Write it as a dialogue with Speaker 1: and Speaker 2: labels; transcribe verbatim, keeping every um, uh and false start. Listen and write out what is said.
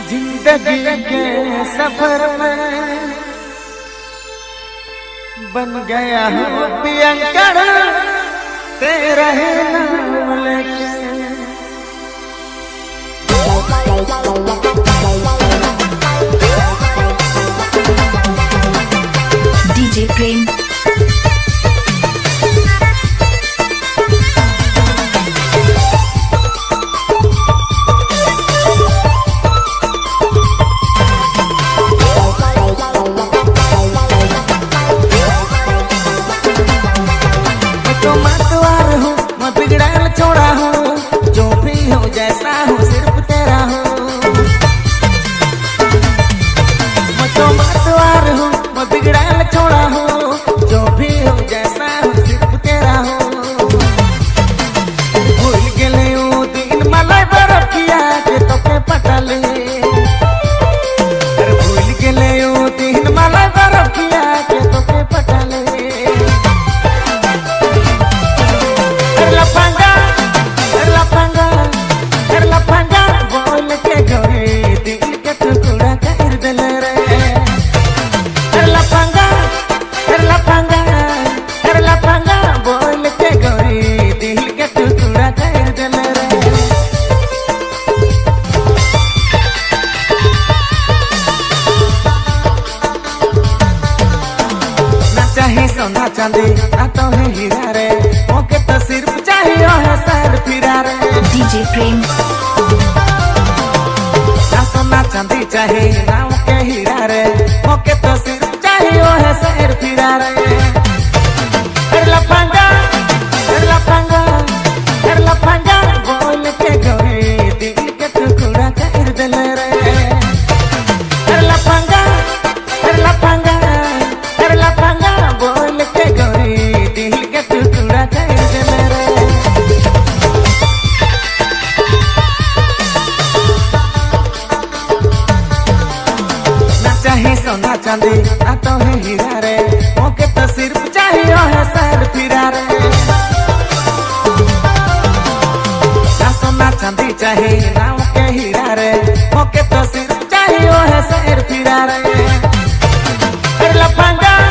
Speaker 1: जिंदगी के सफर में बन गया हूँ पियंकर तेरा है नाम लेके।
Speaker 2: डीजे प्रेम
Speaker 1: छोड़ा हूँ जो भी हूँ जैसा हूँ सिर्फ तेरा हूँ। मैं तो मतवार हूँ मैं बिगड़ैल छोड़ा हूँ जो भी हूँ जैसा हूँ सिर्फ तेरा हूँ। भूल गए वो दिन मलाई बर्फ किया के तो के पता ले। भूल गए वो दिन मलाई बर्फ किया के तो के पता ले। चाहे सोना चांदी ना तो है हीरा रे मौके तो सिर्फ चाहिए है सर फिरा रे।
Speaker 2: डीजे प्रेम
Speaker 1: ना सोना चांदी चाहिए ना मौके हीरा रे मौके तो सिर्फ चाहिए है सर फिरा रे। कर लफंगा कर लफंगा कर लफंगा बोल के गोरी दिल के टुकड़ा कर दिल रे। कर लफंगा कर लफंगा कर लफंगा बोल के गोरी दिल के टुकड़ा कर दिल रे। ना चाहे सोना चांदी ना तो है हीरा रे मौके तो सिर्फ चाहिए है सर फिरा रे। ना सोना चांदी चाहिए ना मौके हीरा रे मौके तो सिर्फ चाहिए है सर फिरा रे। कर लफंगा